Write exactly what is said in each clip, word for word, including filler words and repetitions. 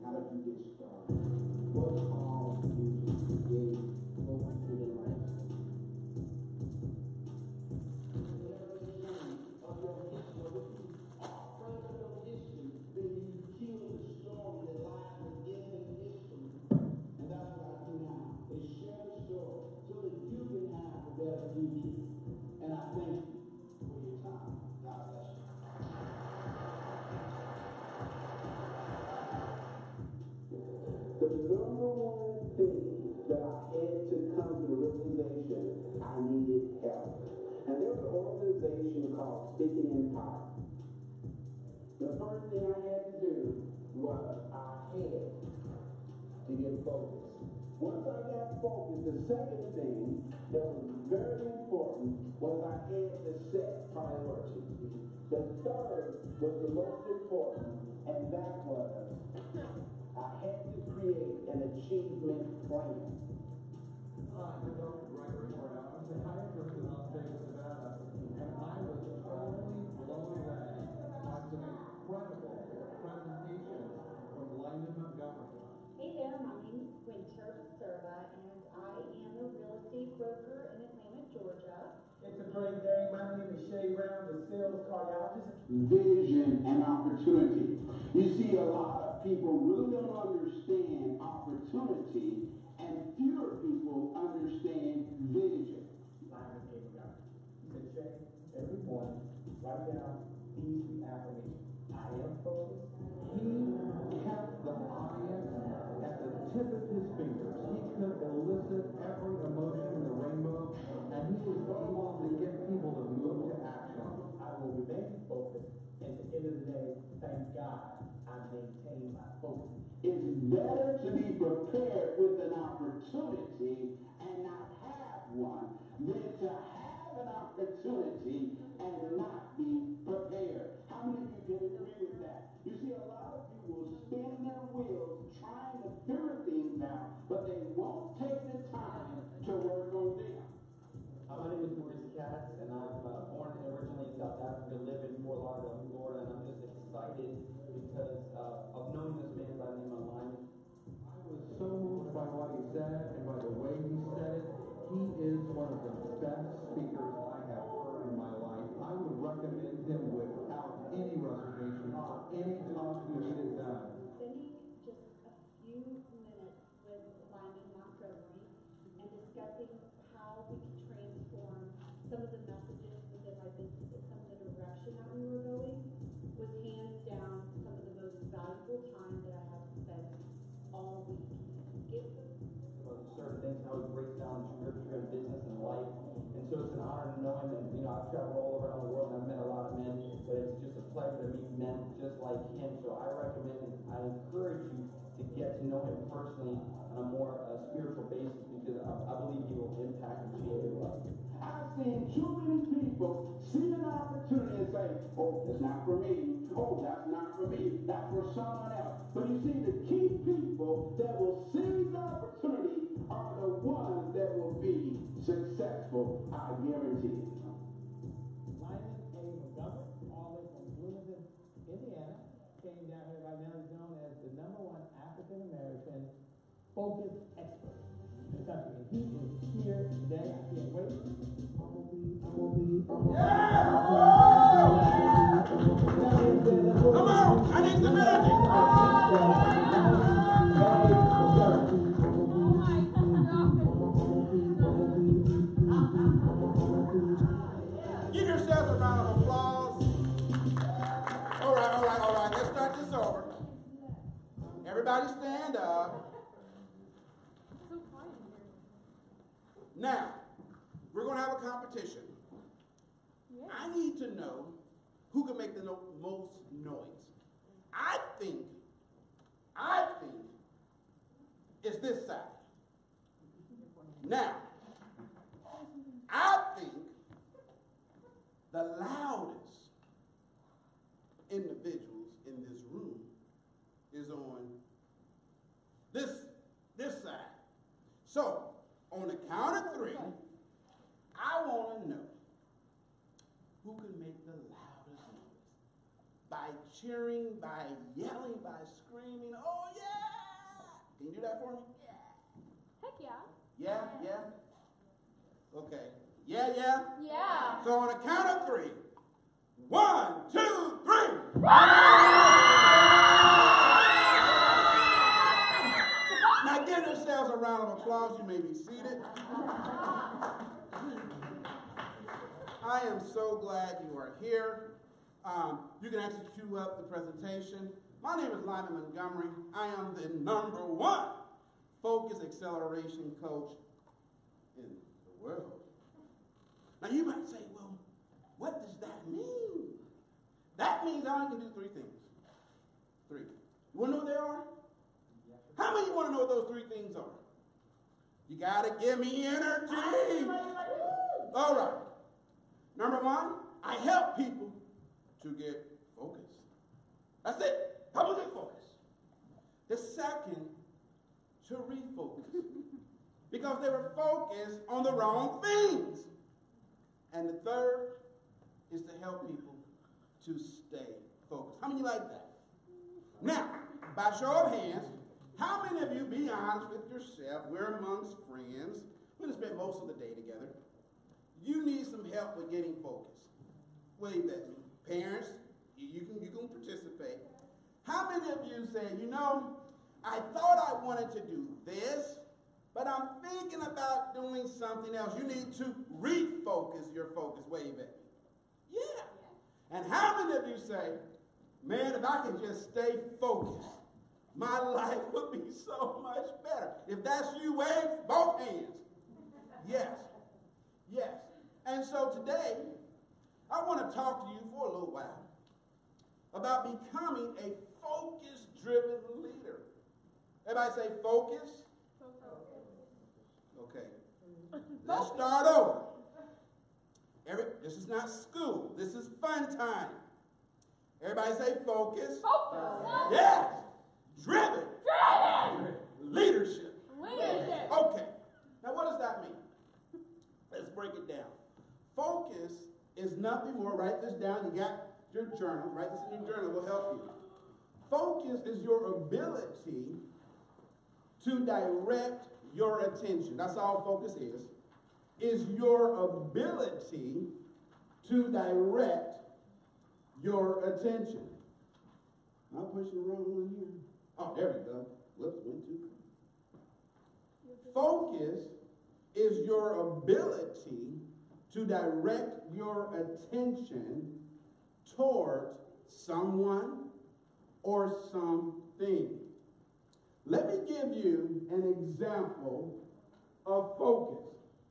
How did you get started? What caused you to create what we do in life? And I thank you for your time. God bless you. The number one thing that I had to come to the realization, I needed help. And there was an organization called Speaking in Power. The first thing I had to do was I had to get focused. Once I got focused, the second thing that was very important was I had to set priorities. The third was the most important, and that was I had to create an achievement plan. Hi, I'm Doctor Gregory Brown. I'm a psychiatrist in Las Vegas, Nevada, and I was totally blown away by some incredible presentations from Lyman Montgomery. Hey there, my name is Winter Serva, and I am a real estate broker in Atlanta, Georgia. It's a great day. My name is Shay Brown, the sales cardiologist. Vision and opportunity. You see, a lot of people really don't understand opportunity, and fewer people understand vision. Lyman A. He said, Shay, every morning, write down these three affirmations. I am focused. He kept the audience at the tip of his fingers. He could elicit every emotion in the rainbow, and he was able to get people to move to action. I will remain focused, and at the end of the day, thank God I maintain my focus. It's better to be prepared with an opportunity and not have one than to have an opportunity and not be prepared. How many of you can agree with that? You see, a lot of you will spin their wheels trying to figure things out, but they won't take the time to work on them. Uh, my name is Maurice Katz, and I'm uh, born originally in South Africa, live in Fort Lauderdale, Florida, and I'm just excited because uh, of knowing this man by the name of Lyman. I was so moved by what he said and by the way he said it. He is one of the best speakers I have heard in my life. I would recommend him without any reservation for any talk we sit down. Spending just a few minutes with Lyman Montgomery and discussing how we could transform some of the messages within my business and some of the direction that we were going was hands down some of the most valuable time that I have spent all week. Get About certain things, how he breaks down scripture and business and life. And so it's an honor to know him. And, you know, I've traveled all around the world and I've met a lot of men, but it's just a pleasure to meet men just like him. So I recommend and I encourage you to get to know him personally on a more uh, spiritual basis because I, I believe he will impact and change your life. I've seen too many people see an opportunity and say, oh, it's not for me. Oh, that's not for me. That's for someone else. But you see, the key people that will seize the opportunity are the ones that will be successful, I guarantee it. Lyman A. Montgomery, all the way from Bloomington, Indiana, came down here right now. He's known as the number one African American focus expert in the country. And he is here today. I can't wait. Come on, I need some magic. Give yourselves a round of applause. All right, all right, all right. Let's start this over. Everybody stand up. Now, we're going to have a competition. I need to know who can make the no most noise. I think, I think it's this side. Now, I think the loudest individuals in this room is on this, this side. So, on the count of three, I want to know who can make the loudest noise by by cheering, by yelling, by screaming. Oh, yeah! Can you do that for me? Heck yeah. Yeah, yeah? Okay. Yeah, yeah? Yeah. So on a count of three. One, two, three. Now give yourselves a round of applause. You may be seated. I am so glad you are here. Um, you can actually cue up the presentation. My name is Lyman Montgomery. I am the number one focus acceleration coach in the world. Now you might say, well, what does that mean? That means I only can do three things. Three. You want to know what they are? How many want to know what those three things are? You got to give me energy. All right. Number one, I help people to get focused. That's it. Help them get focused. The second, to refocus. Because they were focused on the wrong things. And the third is to help people to stay focused. How many like that? Now, by show of hands, how many of you, be honest with yourself, we're amongst friends, we're going to spend most of the day together, you need some help with getting focused? Wave at me. Parents, you, you, can, you can participate. How many of you say, you know, I thought I wanted to do this, but I'm thinking about doing something else. You need to refocus your focus. Wave at me. Yeah. And how many of you say, man, if I can just stay focused, my life would be so much better. If that's you, wave both hands. Yes. Yes. And so today, I want to talk to you for a little while about becoming a focus-driven leader. Everybody say focus. Okay. Let's start over. Every, this is not school. This is fun time. Everybody say focus. Focus. Yes. Driven. Driven. Leadership. Leadership. Okay. Now what does that mean? Let's break it down. Focus is nothing more. Write this down. You got your journal. Write this in your journal. It will help you. Focus is your ability to direct your attention. That's all focus is. Is your ability to direct your attention. I'm pushing the wrong one here. Oh, there we go. Whoops, went too. Focus is your ability to direct your attention towards someone or something. Let me give you an example of focus.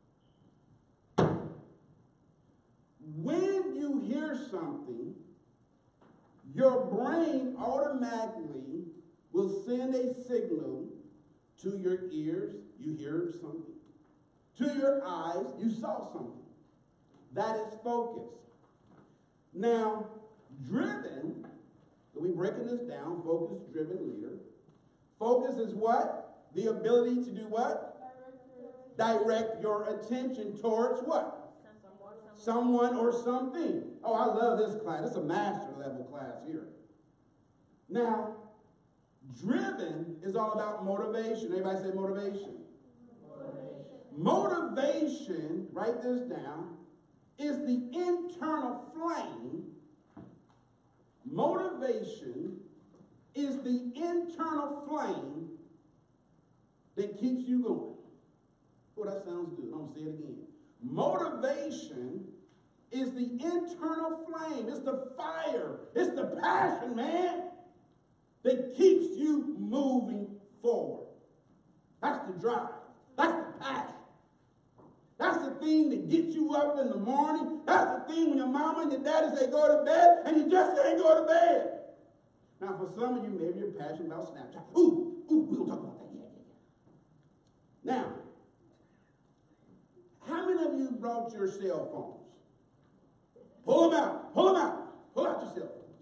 When you hear something, your brain automatically will send a signal to your ears, you hear something. To your eyes, you saw something. That is focus. Now, driven, so we're breaking this down, focus, driven leader. Focus is what? The ability to do what? Direct your attention towards what? Someone or something. Oh, I love this class. It's a master level class here. Now, driven is all about motivation. Everybody say motivation. Motivation. Motivation, write this down, is the internal flame. Motivation is the internal flame that keeps you going. Oh, that sounds good. I'm going to say it again. Motivation is the internal flame. It's the fire. It's the passion, man, that keeps you moving forward. That's the drive. That's the passion. That's the thing that gets you up in the morning. That's the thing when your mama and your daddy say go to bed and you just can't go to bed. Now, for some of you, maybe you're passionate about Snapchat. Ooh, ooh, we're going to talk about that. Yeah, yeah, yeah. Now, how many of you brought your cell phones? Pull them out. Pull them out. Pull out your cell phones.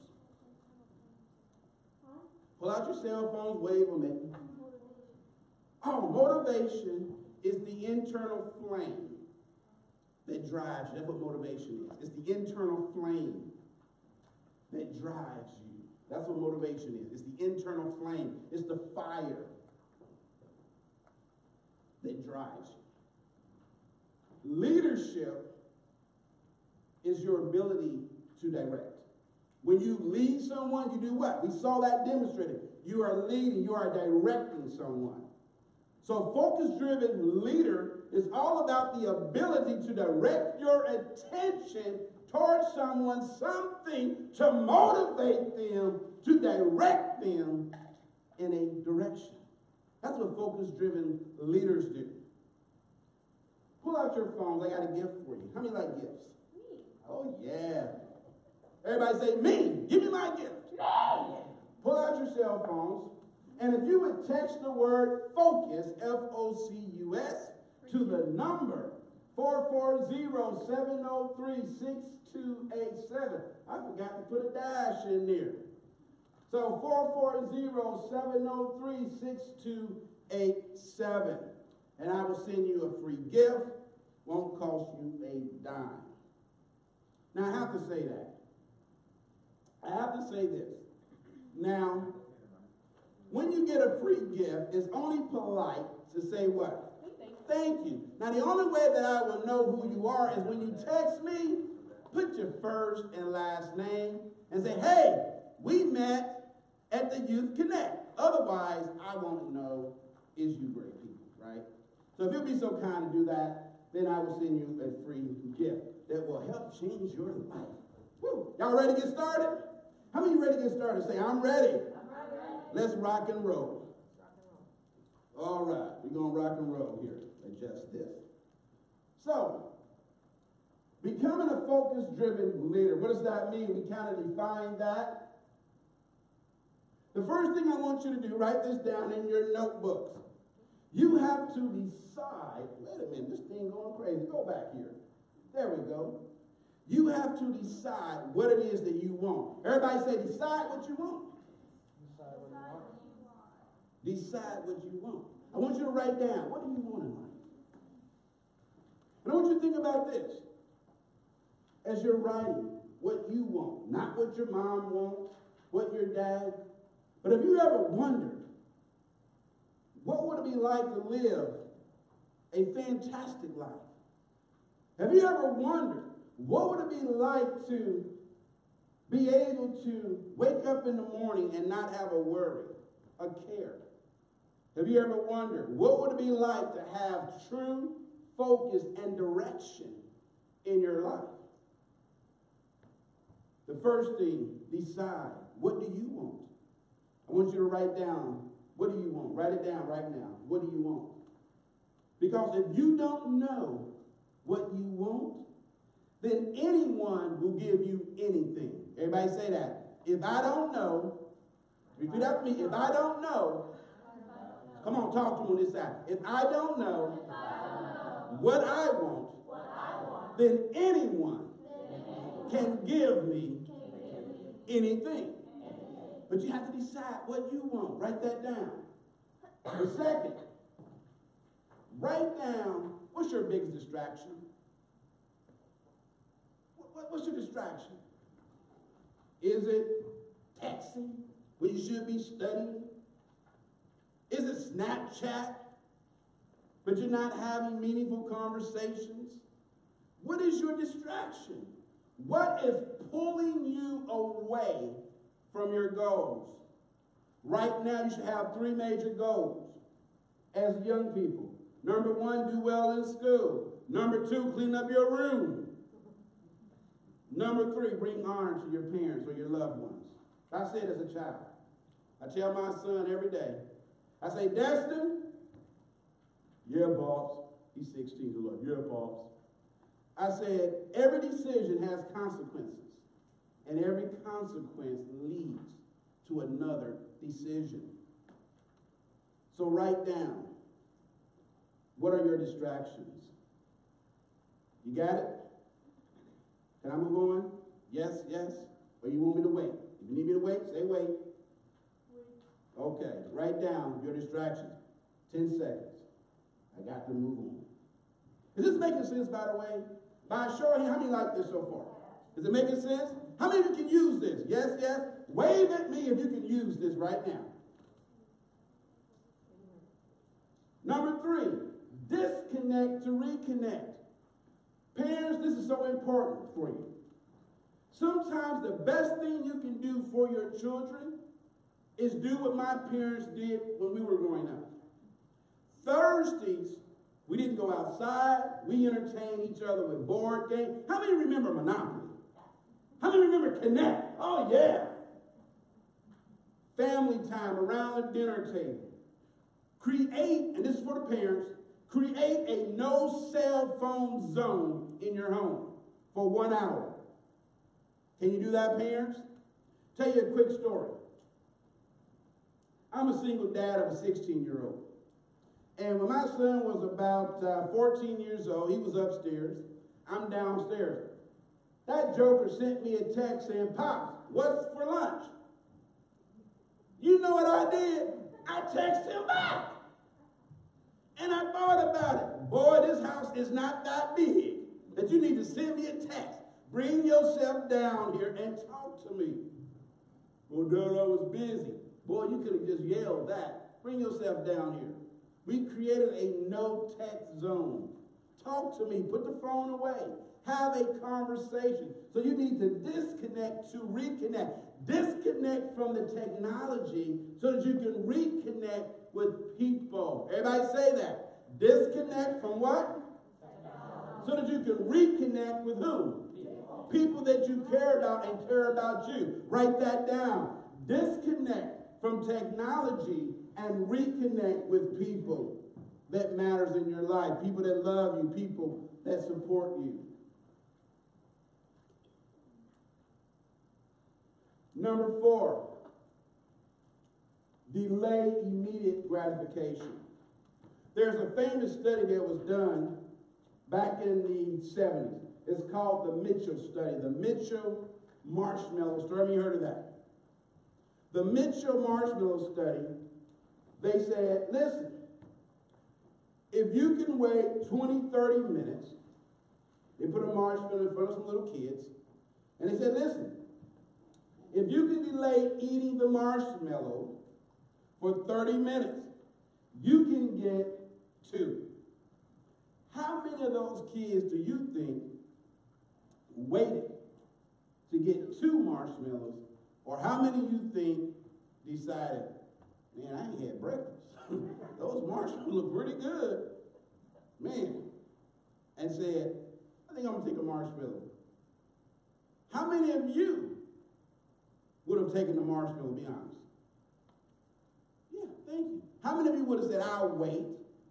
Pull out your cell phones. Wave them at me. Oh, motivation is the internal flame that drives you. That's what motivation is. It's the internal flame that drives you. That's what motivation is. It's the internal flame. It's the fire that drives you. Leadership is your ability to direct. When you lead someone, you do what? We saw that demonstrated. You are leading, you are directing someone. So focus-driven leader is all about the ability to direct your attention towards someone, something to motivate them, to direct them in a direction. That's what focus-driven leaders do. Pull out your phones. I got a gift for you. How many like gifts? Me. Oh, yeah. Everybody say, me. Give me my gift. Pull out your cell phones. And if you would text the word focus, F O C U S, to the number four four zero, seven zero three, six two eight seven. I forgot to put a dash in there. So four four zero, seven zero three, six two eight seven. And I will send you a free gift. Won't cost you a dime. Now, I have to say that. I have to say this. Now, when you get a free gift, it's only polite to say what? Thank you. Now, the only way that I will know who you are is when you text me, put your first and last name, and say, hey, we met at the Youth Connect. Otherwise, I won't know is you great people, right? So if you'll be so kind to do that, then I will send you a free gift that will help change your life. Woo. Y'all ready to get started? How many ready to get started? Say, I'm ready. I'm ready. Let's rock and roll. All right, we're going to rock and roll here. Adjust this. So, becoming a focus-driven leader, what does that mean? We kind of define that. The first thing I want you to do, write this down in your notebooks. You have to decide, wait a minute, this thing going crazy. Go back here. There we go. You have to decide what it is that you want. Everybody say, decide what you want. Decide what you want. Decide what you want. I want you to write down, what do you want in life? And I want you to think about this. As you're writing, what you want. Not what your mom wants, what your dad. But have you ever wondered, what would it be like to live a fantastic life? Have you ever wondered, what would it be like to be able to wake up in the morning and not have a worry, a care? Have you ever wondered, what would it be like to have true focus and direction in your life? The first thing, decide, what do you want? I want you to write down, what do you want? Write it down right now. What do you want? Because if you don't know what you want, then anyone will give you anything. Everybody say that. If I don't know, repeat after me, if I don't know, come on, talk to me on this side. If I don't know what I want, then anyone can give me anything. But you have to decide what you want. Write that down. The second, write down, what's your biggest distraction? What, what's your distraction? Is it texting when you should be studying? Is it Snapchat, but you're not having meaningful conversations? What is your distraction? What is pulling you away from your goals? Right now, you should have three major goals as young people. Number one, do well in school. Number two, clean up your room. Number three, bring honor to your parents or your loved ones. I said as a child. I tell my son every day, I say, Destin, yeah, Pops. He's sixteen, so look, yeah, Pops. I said, every decision has consequences, and every consequence leads to another decision. So write down, what are your distractions? You got it? Can I move on? Yes, yes? Or you want me to wait? If you need me to wait, say wait. Okay, write down your distractions. Ten seconds. I got to move on. Is this making sense, by the way? By a show of hands, how many like this so far? Is it making sense? How many of you can use this? Yes, yes. Wave at me if you can use this right now. Number three, disconnect to reconnect. Parents, this is so important for you. Sometimes the best thing you can do for your children is do what my parents did when we were growing up. Thursdays, we didn't go outside. We entertained each other with board games. How many remember Monopoly? How many remember Connect? Oh, yeah. Family time around the dinner table. Create, and this is for the parents, create a no cell phone zone in your home for one hour. Can you do that, parents? Tell you a quick story. I'm a single dad of a sixteen-year-old. And when my son was about uh, fourteen years old, he was upstairs. I'm downstairs. That joker sent me a text saying, "Pops, what's for lunch?" You know what I did? I texted him back. And I thought about it. Boy, this house is not that big that you need to send me a text. Bring yourself down here and talk to me. Well, Dad, I was busy. Boy, you could have just yelled that. Bring yourself down here. We created a no-text zone. Talk to me. Put the phone away. Have a conversation. So you need to disconnect to reconnect. Disconnect from the technology so that you can reconnect with people. Everybody say that. Disconnect from what? So that you can reconnect with who? People. People that you care about and care about you. Write that down. Disconnect from technology and reconnect with people that matters in your life. People that love you. People that support you. Number four, delay immediate gratification. There's a famous study that was done back in the seventies. It's called the Mitchell study, the Mitchell marshmallow study. Have you heard of that? The Mitchell marshmallow study, they said, listen, if you can wait twenty, thirty minutes, they put a marshmallow in front of some little kids, and they said, listen, if you can delay eating the marshmallow for thirty minutes, you can get two. How many of those kids do you think waited to get two marshmallows? Or how many of you think decided, man, I ain't had breakfast. Those marshmallows look pretty good. Man. And said, I think I'm going to take a marshmallow. How many of you would have taken the marshmallow, be honest? Yeah, thank you. How many of you would have said, I'll wait,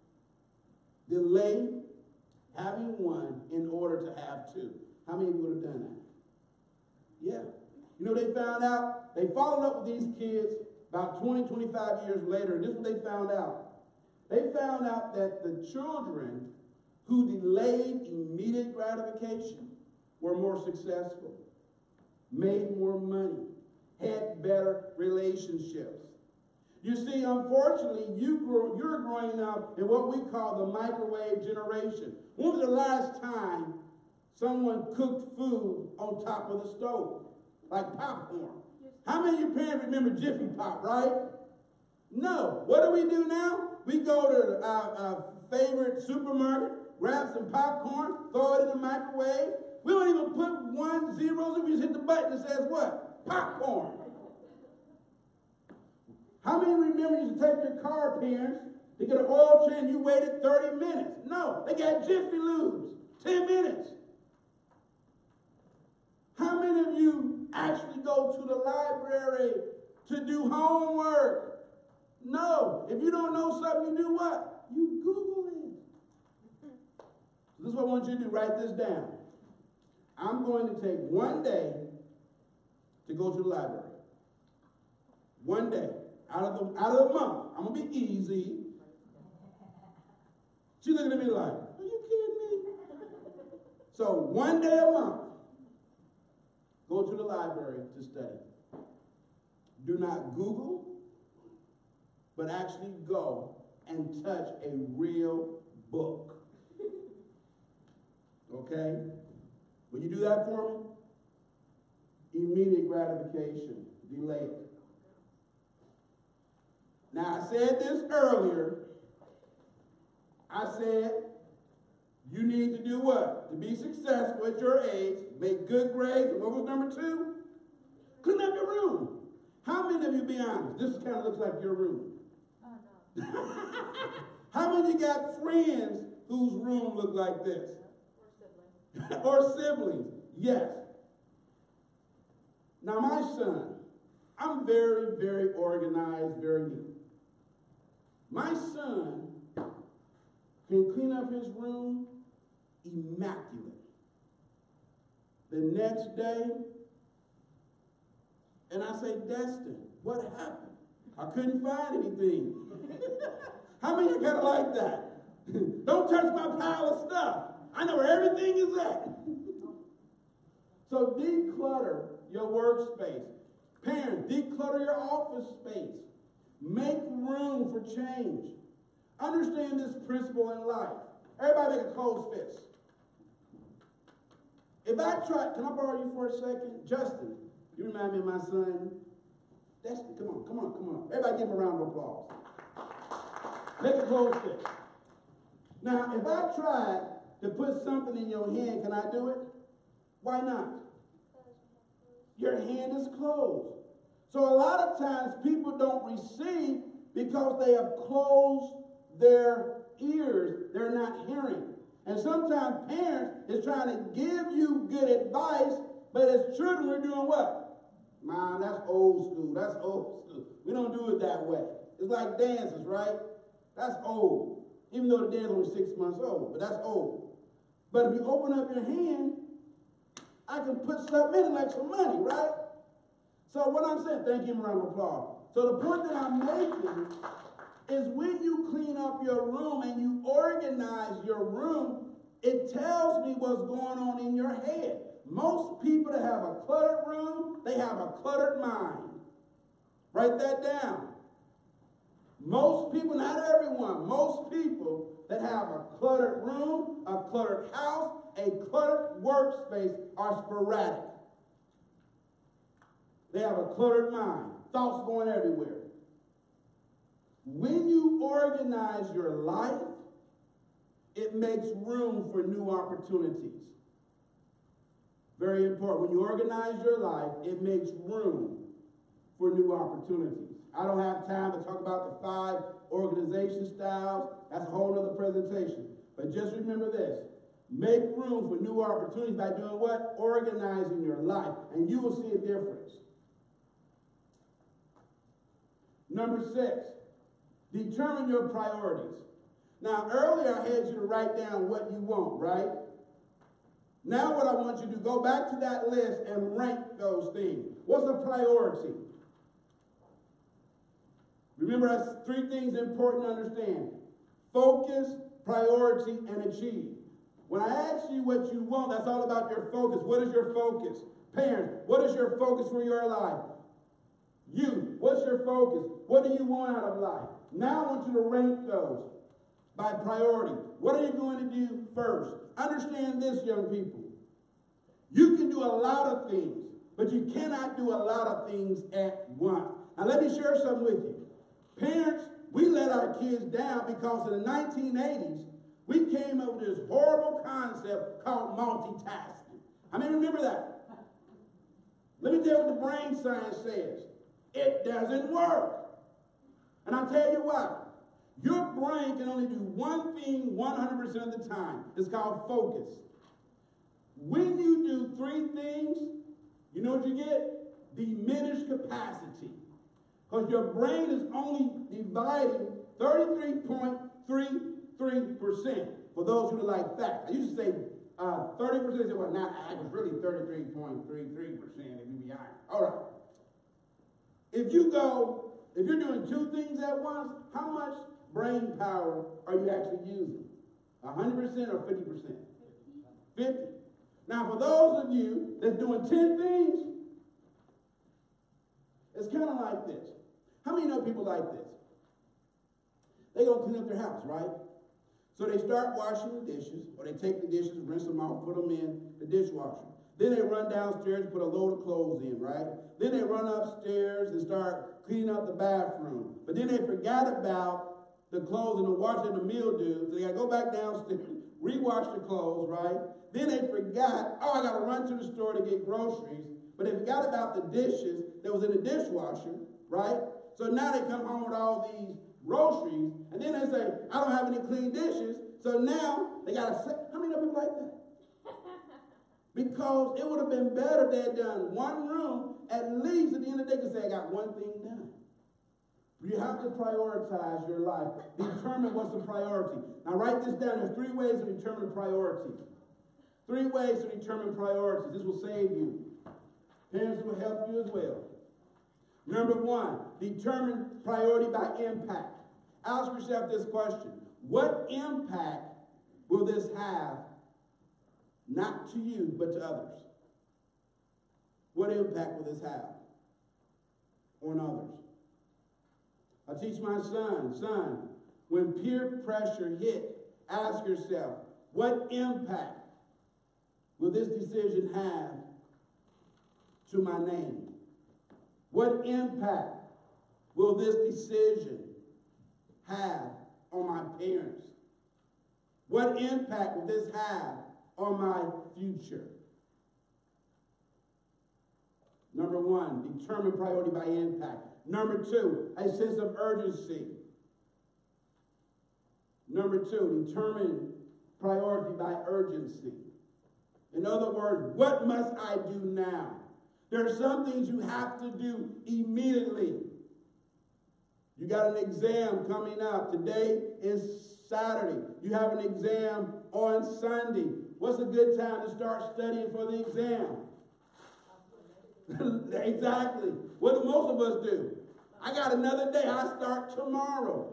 delay having one in order to have two? How many of you would have done that? Yeah. You know, they found out, they followed up with these kids about twenty, twenty-five years later, and this is what they found out. They found out that the children who delayed immediate gratification were more successful, made more money, had better relationships. You see, unfortunately, you grow, you're growing up in what we call the microwave generation. When was the last time someone cooked food on top of the stove? Like popcorn. How many of your parents remember Jiffy Pop, right? No. What do we do now? We go to our, our favorite supermarket, grab some popcorn, throw it in the microwave. We don't even put one zeros, we just hit the button that says what? Popcorn. How many remember you used to take your car, parents, to get an oil change, you waited thirty minutes? No, they got Jiffy Lubes, ten minutes. How many of you actually go to the library to do homework? No. If you don't know something, you do what? You Google it. So this is what I want you to do. Write this down. I'm going to take one day to go to the library. One day. Out of the, out of the month. I'm going to be easy. She's looking at me like, are you kidding me? So one day a month, go to the library to study. Do not Google, but actually go and touch a real book. Okay? Will you do that for me? immediate gratification. Delay it. Now, I said this earlier. I said you need to do what? To be successful at your age, make good grades. And what was number two? Clean up your room. How many of you, be honest, this kind of looks like your room? Oh, no. How many got friends whose room look like this? Or siblings. Or siblings, yes. Now, my son, I'm very, very organized, very neat. My son can clean up his room immaculate. The next day, and I say, Destin, what happened? I couldn't find anything. How many of you kind of like that? Don't touch my pile of stuff. I know where everything is at. So declutter your workspace. Parents, declutter your office space. Make room for change. Understand this principle in life. Everybody make a closed fist. If I try, can I borrow you for a second? Justin, you remind me of my son. Destin, come on, come on, come on. Everybody give him a round of applause. Make a closed fist. Now, if I tried to put something in your hand, can I do it? Why not? Your hand is closed. So a lot of times people don't receive because they have closed their ears. They're not hearing. And sometimes parents is trying to give you good advice, but as children we're doing what? Mom, that's old school. That's old school. We don't do it that way. It's like dances, right? That's old. Even though the dance is only six months old, but that's old. But if you open up your hand, I can put something in it like some money, right? So what I'm saying, thank you, round of applause. So the point that I'm making is when you clean up your room and you organize your room, it tells me what's going on in your head. Most people that have a cluttered room, they have a cluttered mind. Write that down. Most people, not everyone, most people that have a cluttered room, a cluttered house, a cluttered workspace are sporadic. They have a cluttered mind, thoughts going everywhere. When you organize your life, it makes room for new opportunities. Very important. When you organize your life, it makes room for new opportunities. I don't have time to talk about the five organization styles. That's a whole other presentation. But just remember this. Make room for new opportunities by doing what? Organizing your life. And you will see a difference. Number six, determine your priorities. Now, earlier I had you to write down what you want, right? Now what I want you to do, go back to that list and rank those things. What's a priority? Remember, that's three things important to understand. Focus, priority, and achieve. When I ask you what you want, that's all about your focus. What is your focus? Parents, what is your focus for your life? You, what's your focus? What do you want out of life? Now I want you to rank those by priority. What are you going to do first? Understand this, young people. You can do a lot of things, but you cannot do a lot of things at once. Now let me share something with you. Parents, we let our kids down because in the nineteen eighties, we came up with this horrible concept called multitasking. How many remember that? Let me tell you what the brain science says. It doesn't work. And I'll tell you what. Your brain can only do one thing one hundred percent of the time. It's called focus. When you do three things, you know what you get? Diminished capacity. Because your brain is only dividing thirty-three point three three percent. For those who like facts. I used to say uh, thirty percent. They said, well, not I was really thirty-three point three three percent if you be honest. All right. If you go, if you're doing two things at once, how much brain power are you actually using? one hundred percent or fifty percent? fifty. Now, for those of you that's doing ten things, it's kind of like this. How many know people like this? They go clean up their house, right? So they start washing the dishes, or they take the dishes, rinse them off, put them in the dishwasher. Then they run downstairs and put a load of clothes in, right? Then they run upstairs and start cleaning up the bathroom. But then they forgot about the clothes and the washing and the mildew. So they got to go back downstairs, rewash the clothes, right? Then they forgot, oh, I got to run to the store to get groceries. But they forgot about the dishes that was in the dishwasher, right? So now they come home with all these groceries, and then they say, I don't have any clean dishes. So now they got to say, how many of you like that? Because it would have been better if they had done one room, at least at the end of the day, could say, I got one thing done. You have to prioritize your life. Determine what's the priority. Now write this down. There's three ways to determine priority. Three ways to determine priorities. This will save you. Parents, will help you as well. Number one, determine priority by impact. Ask yourself this question. What impact will this have, not to you, but to others? What impact will this have on others? I teach my son, son, when peer pressure hit, ask yourself, what impact will this decision have to my name? What impact will this decision have on my parents? What impact will this have on my future? Number one, determine priority by impact. Number two, a sense of urgency. Number two, determine priority by urgency. In other words, what must I do now? There are some things you have to do immediately. You got an exam coming up. Today is Saturday. You have an exam on Sunday. What's a good time to start studying for the exam? Exactly. What do most of us do? I got another day. I start tomorrow.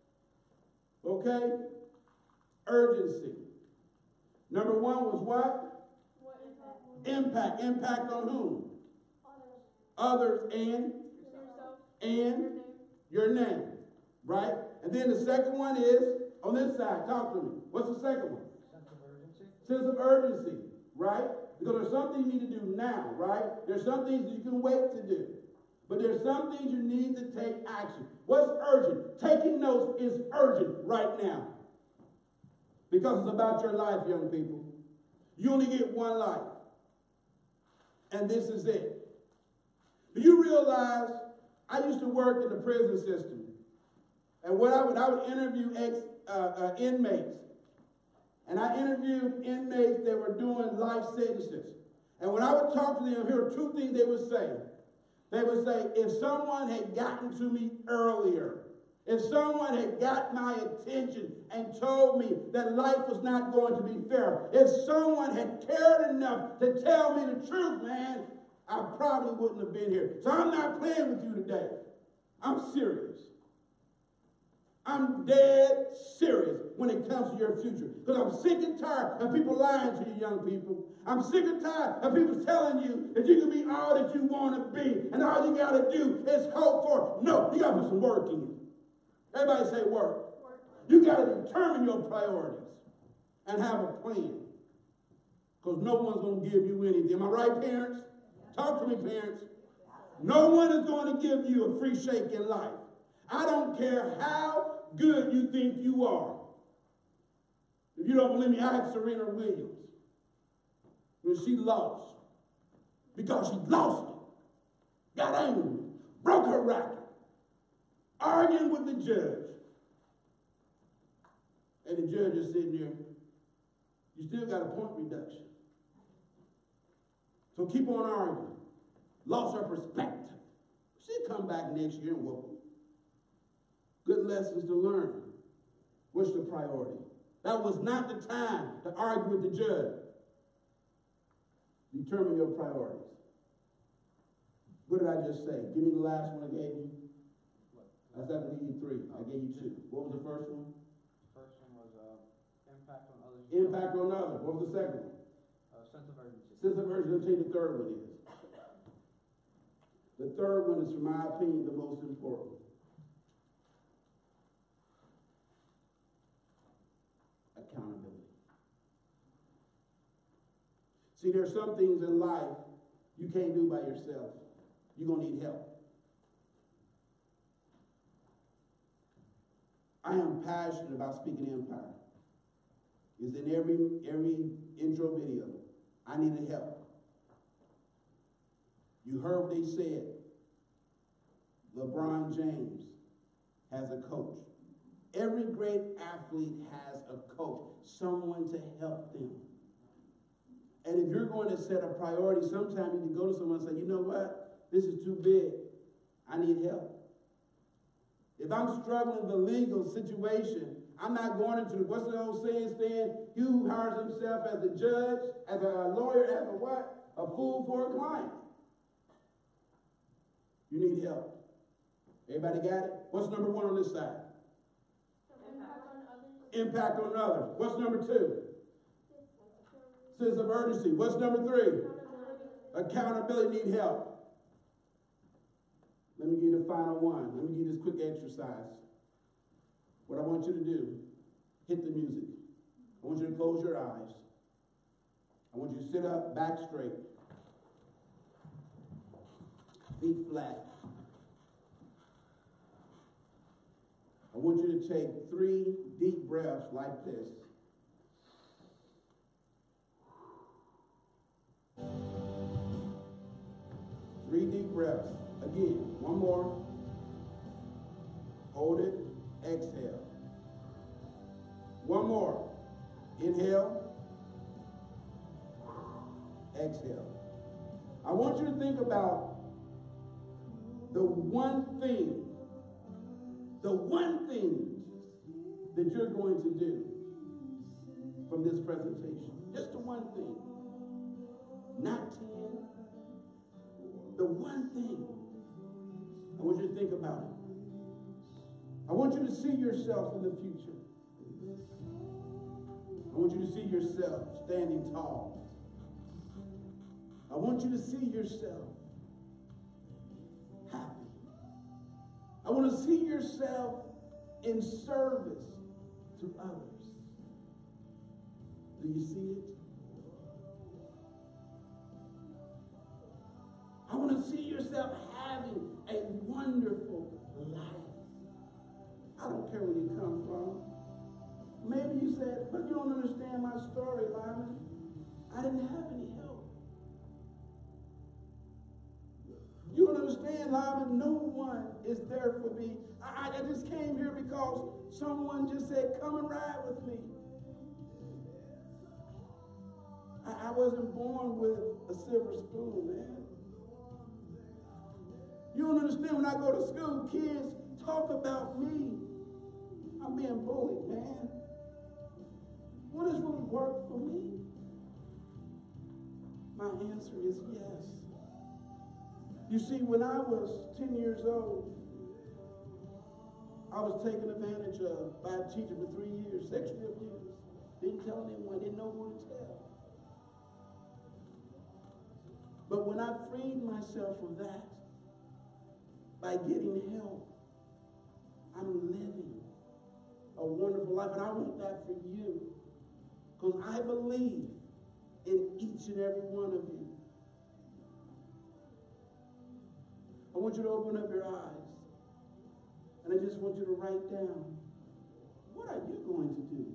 Okay? Urgency. Number one was what? What impact? Impact. Impact on whom? Others. Others and? Yourself. And? Your name. Your name. Right? And then the second one is, on this side, talk to me. What's the second one? Sense of urgency. Sense of urgency. Right? Because there's something you need to do now, right? There's some things you can wait to do. But there's some things you need to take action. What's urgent? Taking notes is urgent right now. Because it's about your life, young people. You only get one life. And this is it. Do you realize I used to work in the prison system. And what I would, I would interview ex, uh, uh, inmates. And I interviewed inmates that were doing life sentences. And when I would talk to them, here are two things they would say. They would say, if someone had gotten to me earlier, if someone had got my attention and told me that life was not going to be fair, if someone had cared enough to tell me the truth, man, I probably wouldn't have been here. So I'm not playing with you today. I'm serious. I'm dead serious when it comes to your future. Because I'm sick and tired of people lying to you, young people. I'm sick and tired of people telling you that you can be all that you want to be. And all you got to do is hope for it. No, you got to put some work in. Everybody say work. Work. You got to determine your priorities and have a plan. Because no one's going to give you anything. Am I right, parents? Talk to me, parents. No one is going to give you a free shake in life. I don't care how good you think you are. If you don't believe me, ask Serena Williams. When she lost. Because she lost it. Got angry. Broke her racket. Arguing with the judge. And the judge is sitting there. You still got a point reduction. So keep on arguing. Lost her perspective. She'll come back next year and whoop them. Good lessons to learn. What's the priority? That was not the time to argue with the judge. Determine your priorities. What did I just say? Give me the last one I gave you. I said I gave you three. I gave you two. What was the first one? First one was uh, impact on others. Impact on others. What was the second one? Uh, sense of urgency. Sense of urgency. Let me tell you the third one is. The third one is, in my opinion, the most important. Accountability. See, there are some things in life you can't do by yourself. You're going to need help. I am passionate about speaking empire. It's in every, every intro video. I needed help. You heard what they said. LeBron James has a coach. Every great athlete has a coach, someone to help them. And if you're going to set a priority, sometimes you need to go to someone and say, you know what? This is too big. I need help. If I'm struggling with a legal situation, I'm not going into, what's the old saying, Stan? He who hires himself as a judge, as a lawyer, as a what? A fool for a client. You need help. Everybody got it? What's number one on this side? Impact on others. Impact on others. What's number two? Sense of urgency. What's number three? Accountability. Need help. Let me give you the final one. Let me give you this quick exercise. What I want you to do, hit the music. I want you to close your eyes. I want you to sit up, back straight. Feet flat. I want you to take three deep breaths like this. Three deep breaths. Again, one more. Hold it. Exhale. One more. Inhale. Exhale. I want you to think about the one thing, the one thing that you're going to do from this presentation. Just the one thing. Not ten. The one thing. I want you to think about it. I want you to see yourself in the future. I want you to see yourself standing tall. I want you to see yourself happy. I want to see yourself in service to others. Do you see it? I want to see yourself having a wonderful life. I don't care where you come from. Maybe you said, but you don't understand my story, Lyman. I didn't have any help. You don't understand, Lyman. No one is there for me. I, I just came here because someone just said, come and ride with me. I, I wasn't born with a silver spoon, man. You don't understand, when I go to school, kids talk about me. I'm being bullied, man. Will this really work for me? My answer is yes. You see, when I was ten years old, I was taken advantage of by a teacher for three years, sexually abused. Didn't tell anyone, didn't know who to tell. But when I freed myself from that, by getting help, I'm living a wonderful life. And I want that for you. Because I believe in each and every one of you. I want you to open up your eyes. And I just want you to write down, what are you going to do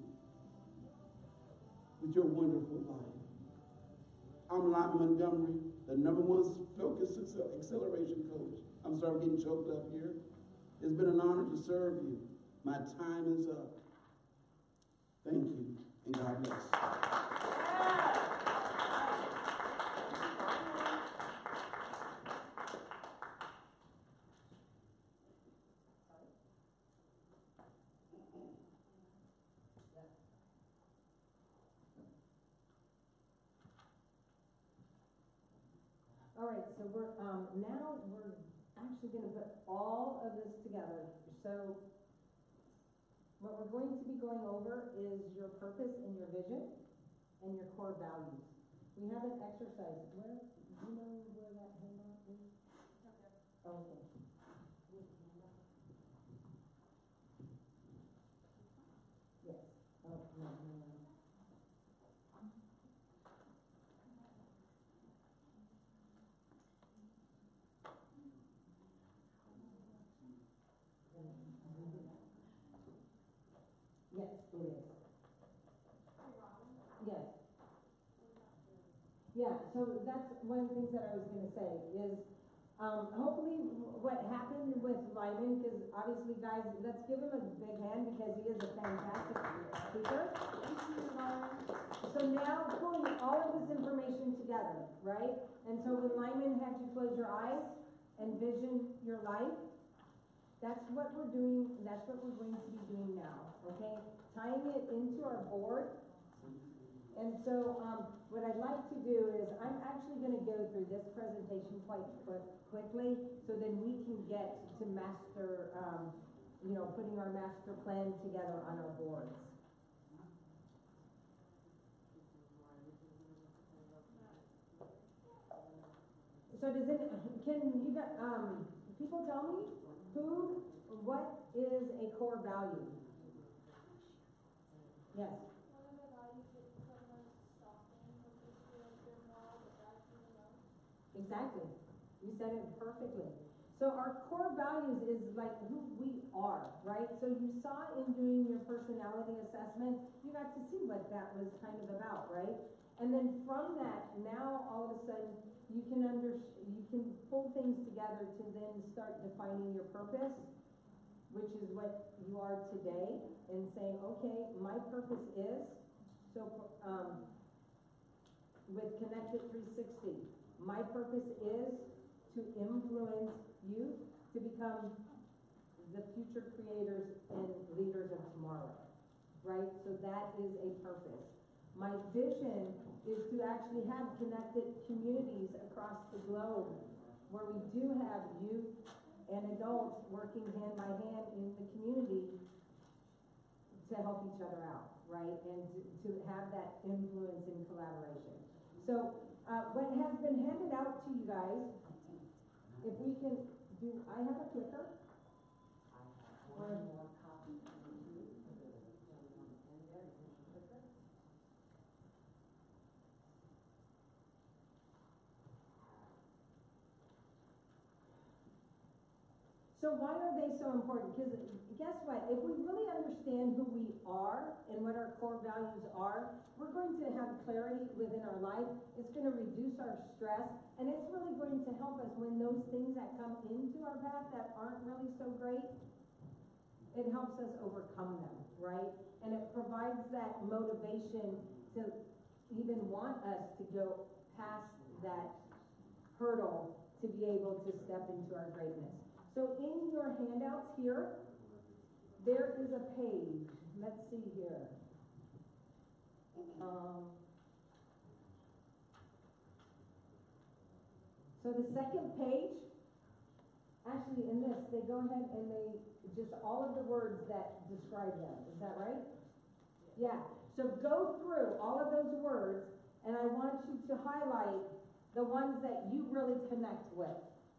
with your wonderful life? I'm Lyman Montgomery, the number one focus acceleration coach. I'm sorry I'm getting choked up here. It's been an honor to serve you. My time is up. Thank you, and God bless. All right, so we're um, now we're actually going to put all of this together. So what we're going to be going over is your purpose and your vision and your core values. We have an exercise. Where, do you know where that handout is? Okay. Yes. Oh, no, no, no. Yeah, so that's one of the things that I was gonna say is, um, hopefully what happened with Lyman, because obviously guys, let's give him a big hand because he is a fantastic speaker. So now pulling all of this information together, right? And so when Lyman had you close your eyes and vision your life, that's what we're doing, that's what we're going to be doing now, okay? Tying it into our board. And so, um, what I'd like to do is, I'm actually gonna go through this presentation quite quick, quickly, so then we can get to master, um, you know, putting our master plan together on our boards. So does it, can you got, um, people tell me who, what is a core value? Yes. Exactly. You said it perfectly. So our core values is like who we are, right? So you saw in doing your personality assessment, you got to see what that was kind of about, right? And then from that, now all of a sudden you can under you can pull things together to then start defining your purpose, which is what you are today, and saying, okay, my purpose is so um, with Connected three sixty. My purpose is to influence youth to become the future creators and leaders of tomorrow, right? So that is a purpose. My vision is to actually have connected communities across the globe where we do have youth and adults working hand by hand in the community to help each other out, right? And to, to have that influence and collaboration. So Uh, what has been handed out to you guys, if we can do, I have a clicker. I have one more copy. So why are they so important? Because guess what? If we really understand who we are and what our core values are, we're going to have clarity within our life. It's going to reduce our stress, and it's really going to help us when those things that come into our path that aren't really so great, it helps us overcome them, right? And it provides that motivation to even want us to go past that hurdle to be able to step into our greatness. So in your handouts here, there is a page. Let's see here. Um, so the second page, actually in this, they go ahead and they, just all of the words that describe them. Is that right? Yeah. So go through all of those words, and I want you to highlight the ones that you really connect with.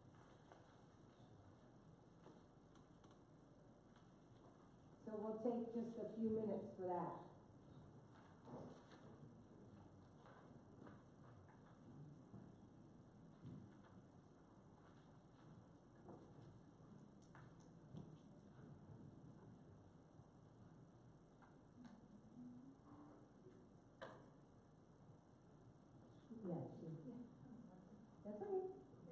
So we'll take just a few minutes for that. Yeah, that's okay.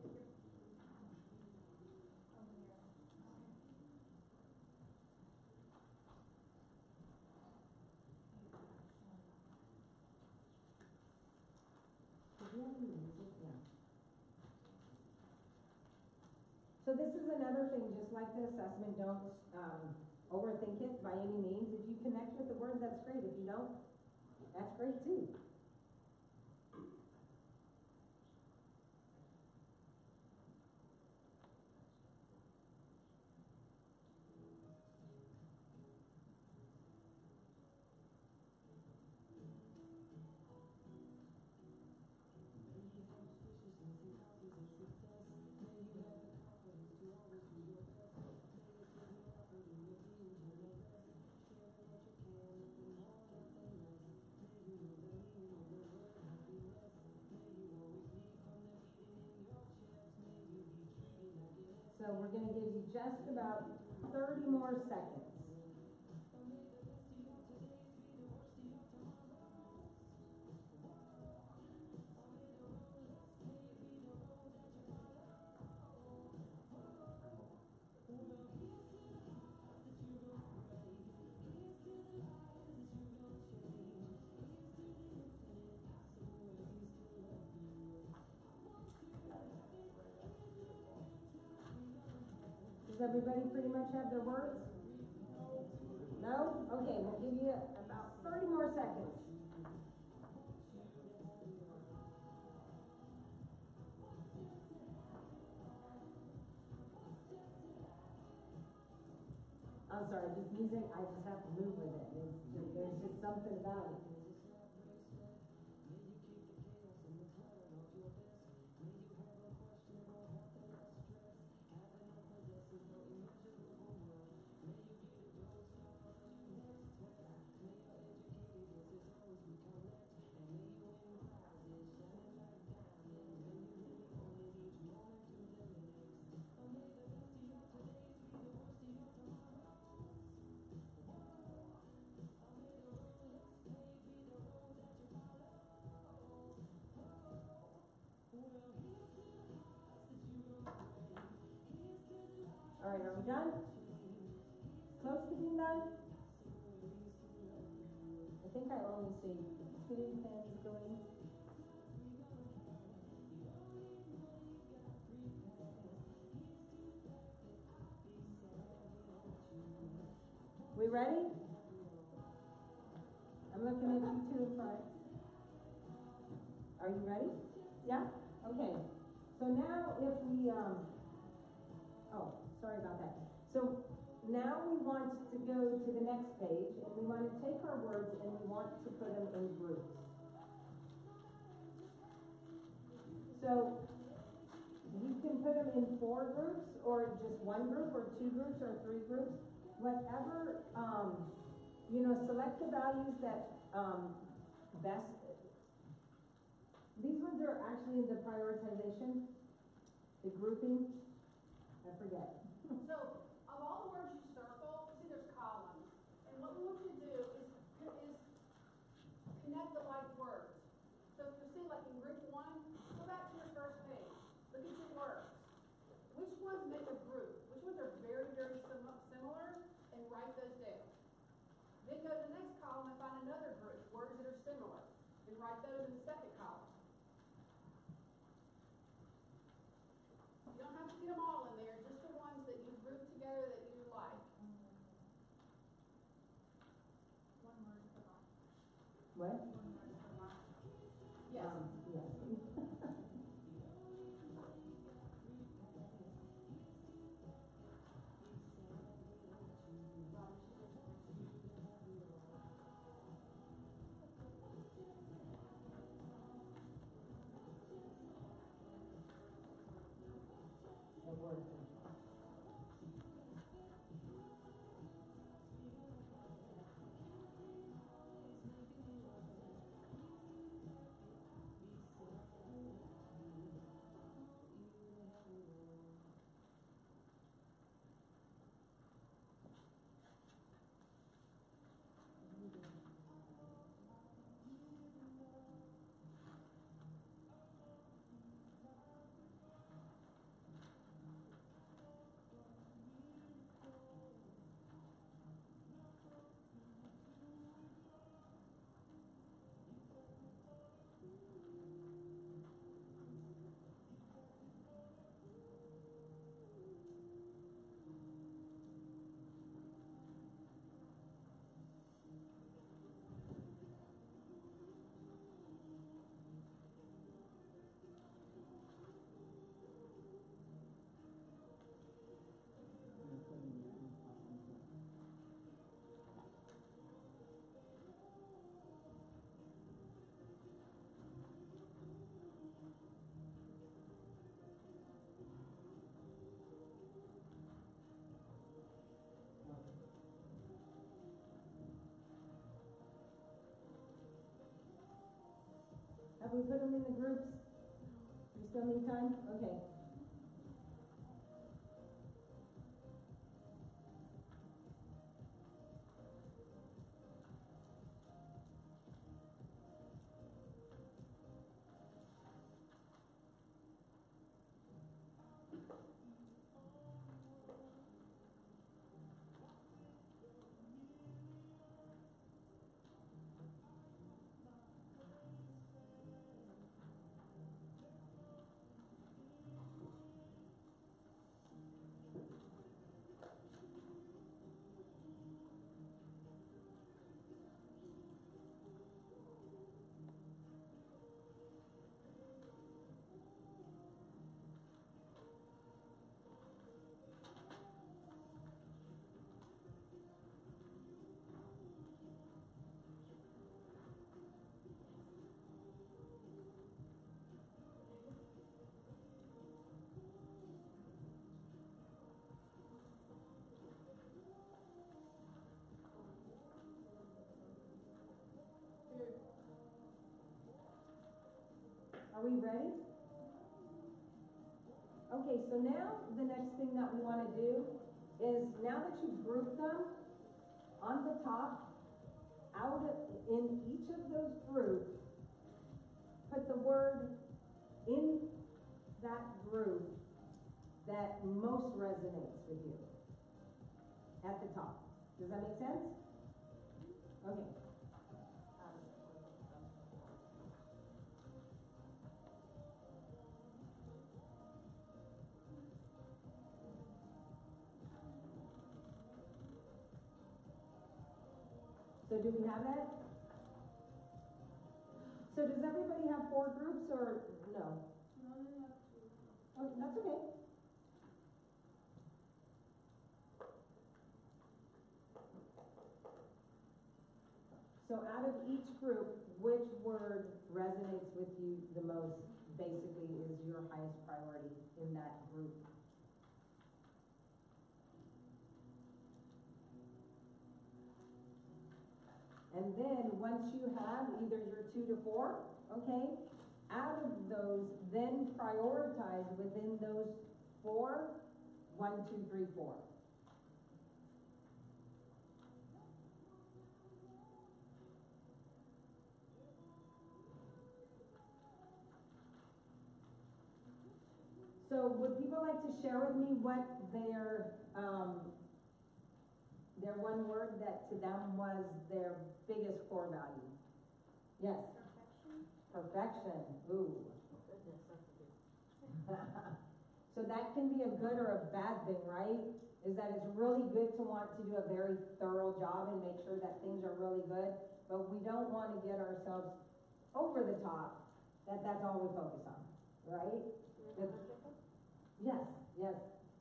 So this is another thing, just like the assessment, don't um, overthink it by any means. If you connect with the words, that's great. If you don't, that's great too. So we're going to give you just about thirty more seconds. Does everybody pretty much have their words? No? Okay, we'll give you about thirty more seconds. I'm sorry, this music, I just have to move with it. It's just, there's just something about it. All right, are we done? Close to being done? I think I only see two hands going. We ready? I'm looking at you two in front. Are you ready? Yeah? Okay. So now if we, um, oh, sorry about that. So now we want to go to the next page, and we want to take our words and we want to put them in groups. So you can put them in four groups, or just one group, or two groups, or three groups. Whatever, um, you know, select the values that um, best. These ones are actually the prioritization, the grouping. I forget. So, of all the words you circle, see there's columns. And what we want you to do is, is connect the like words. So if you see like in group one, go back to your first page. Look at your words. Which ones make a group? Which ones are very, very sim similar? And write those down. Then go to the next column and find another group, words that are similar. And write those in the second column. You don't have to get them all in there, just the ones that you group together that you like. One word per line. What? One word per line. Yes. Um, yes. The word. Have we put them in the groups? We still need time? Okay. Are we ready? Okay, so now the next thing that we want to do is, now that you've grouped them on the top, out of, in each of those groups, put the word in that group that most resonates with you at the top. Does that make sense? Okay. So do we have that? So does everybody have four groups or no? No, no, no. Oh, that's okay. So out of each group, which word resonates with you the most, basically is your highest priority in that group? And then once you have either your two to four, okay, out of those, then prioritize within those four, one, two, three, four. So would people like to share with me what their, um, their one word that to them was their biggest core value? Yes. Perfection. Perfection. Ooh. So that can be a good or a bad thing, right? Is that it's really good to want to do a very thorough job and make sure that things are really good, but we don't want to get ourselves over the top, that that's all we focus on, right? If, yes, yes.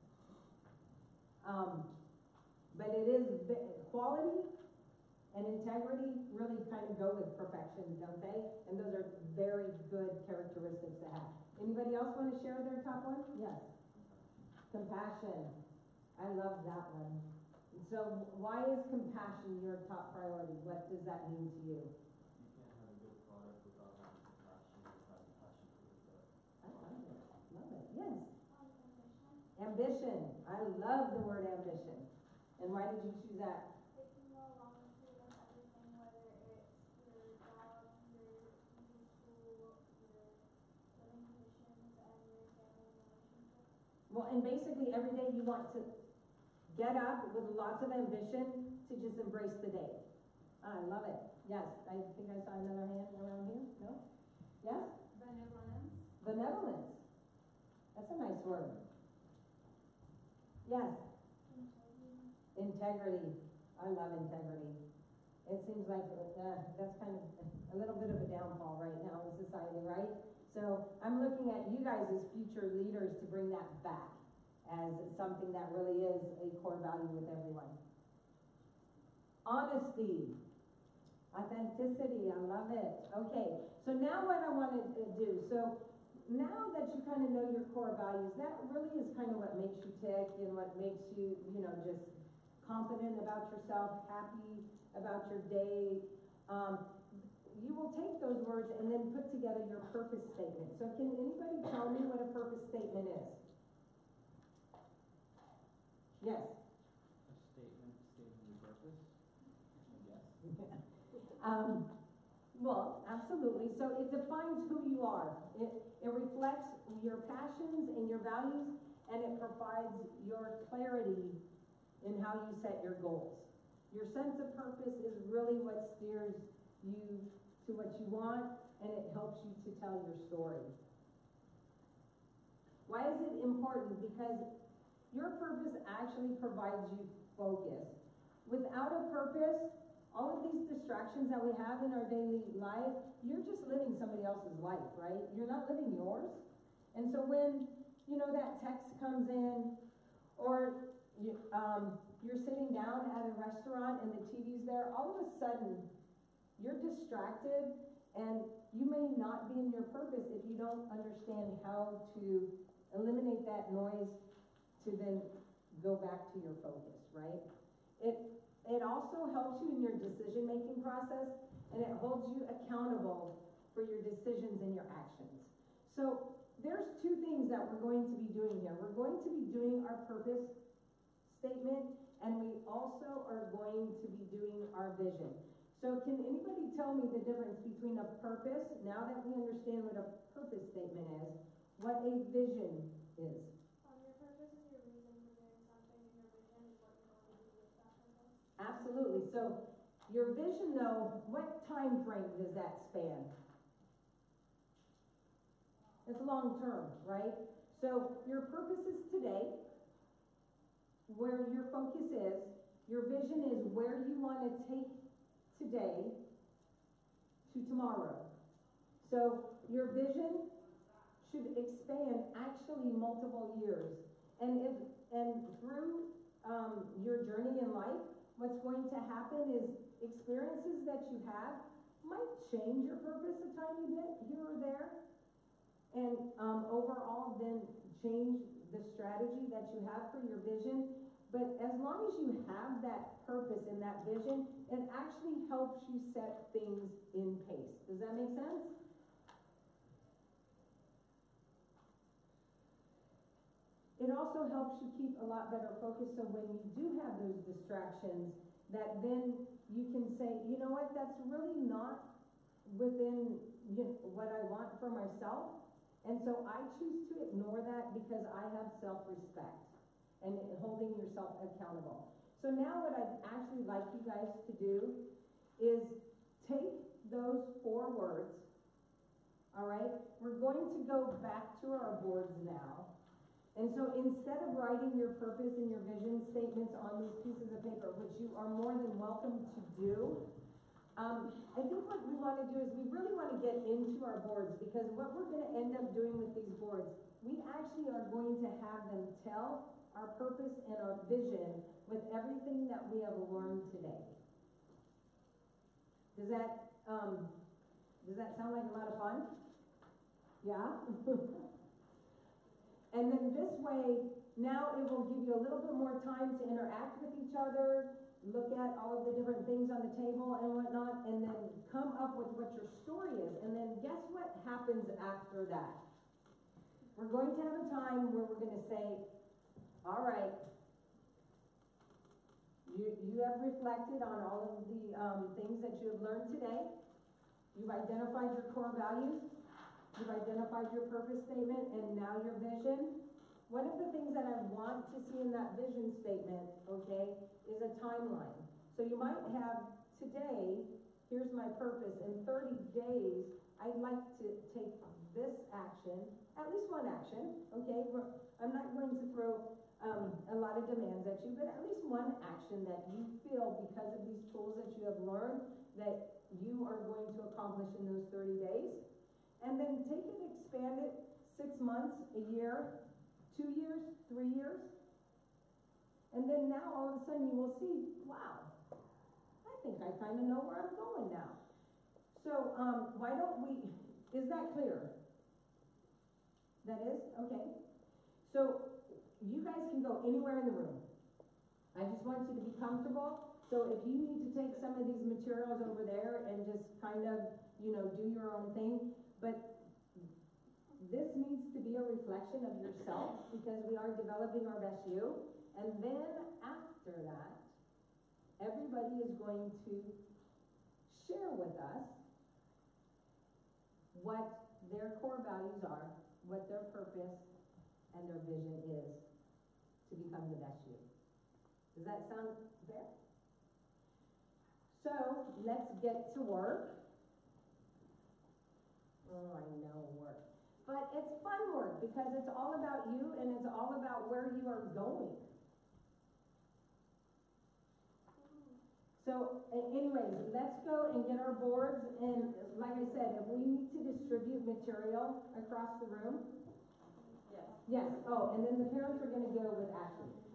Um, but it is, quality and integrity really kind of go with perfection, don't they? And those are very good characteristics to have. Anybody else want to share their top one? Yes. Compassion. I love that one. So why is compassion your top priority? What does that mean to you? You can't have a good product without having compassion, without compassion for the product. I love it. Love it. Yes. Ambition. I love the word ambition. And why did you choose that? It can go along with pretty much everything, whether it's your job, your, your school, your living conditions, and your family relationships. Well, and basically every day you want to get up with lots of ambition to just embrace the day. I love it. Yes. I think I saw another hand around here. No? Yes? Benevolence. Benevolence. That's a nice word. Yes. Integrity. I love integrity. It seems like uh, that's kind of a little bit of a downfall right now in society, right? So I'm looking at you guys as future leaders to bring that back as something that really is a core value with everyone. Honesty. Authenticity. I love it. Okay. So now what I want to do, so now that you kind of know your core values, that really is kind of what makes you tick and what makes you, you know, just confident about yourself, happy about your day. Um, you will take those words and then put together your purpose statement. So can anybody tell me what a purpose statement is? Yes. A statement stating your purpose, I guess. um, well, absolutely. So it defines who you are. It, it reflects your passions and your values, and it provides your clarity in how you set your goals. Your sense of purpose is really what steers you to what you want, and it helps you to tell your story. Why is it important? Because your purpose actually provides you focus. Without a purpose, all of these distractions that we have in our daily life, you're just living somebody else's life, right? You're not living yours. And so when, you know, that text comes in, or you, um, you're sitting down at a restaurant and the T V's there, all of a sudden, you're distracted and you may not be in your purpose if you don't understand how to eliminate that noise to then go back to your focus, right? It, it also helps you in your decision-making process, and it holds you accountable for your decisions and your actions. So there's two things that we're going to be doing here. We're going to be doing our purpose statement, and we also are going to be doing our vision. So can anybody tell me the difference between a purpose, now that we understand what a purpose statement is, what a vision is? Um, your purpose is your reason for doing something, and your vision is what you're going to do with that purpose. Absolutely. So your vision, though, what time frame does that span? It's long term, right? So your purpose is today, where your focus is. Your vision is where you want to take today to tomorrow. So your vision should expand actually multiple years. And if and through um, your journey in life, what's going to happen is experiences that you have might change your purpose a tiny bit here or there. And um, overall then change the strategy that you have for your vision. But as long as you have that purpose and that vision, it actually helps you set things in pace. Does that make sense? It also helps you keep a lot better focus, so when you do have those distractions, that then you can say, you know what, that's really not within, you know, what I want for myself. And so I choose to ignore that because I have self-respect and holding yourself accountable. So now what I'd actually like you guys to do is take those four words, all right? We're going to go back to our boards now. And so instead of writing your purpose and your vision statements on these pieces of paper, which you are more than welcome to do, um, I think what we want to do is we really want to get into our boards, because what we're going to end up doing with these boards, we actually are going to have them tell our purpose and our vision with everything that we have learned today. Does that, um, does that sound like a lot of fun? Yeah? And then this way, now it will give you a little bit more time to interact with each other, look at all of the different things on the table and whatnot, and then come up with what your story is. And then guess what happens after that? We're going to have a time where we're going to say, all right, you, you have reflected on all of the um, things that you have learned today. You've identified your core values. You've identified your purpose statement and now your vision. One of the things that I want to see in that vision statement, okay, is a timeline. So you might have today, here's my purpose. In thirty days, I'd like to take this action, at least one action, okay? I'm not going to throw um, a lot of demands at you, but at least one action that you feel, because of these tools that you have learned, that you are going to accomplish in those thirty days. And then take it, expand it, six months, a year, two years, three years. And then now all of a sudden you will see, wow, I think I kind of know where I'm going now. So um, why don't we, is that clear? That is? Okay. So you guys can go anywhere in the room. I just want you to be comfortable. So if you need to take some of these materials over there and just kind of, you know, do your own thing, but this needs to be a reflection of yourself, because we are developing our best you. And then after that, everybody is going to share with us what their core values are, what their purpose and their vision is to become the best you. Does that sound fair? So let's get to work. Oh, I know work. But it's fun work, because it's all about you and it's all about where you are going. So anyways, let's go and get our boards. And like I said, if we need to distribute material across the room. Yes. Yes. Oh, and then the parents are going to go with Ashley.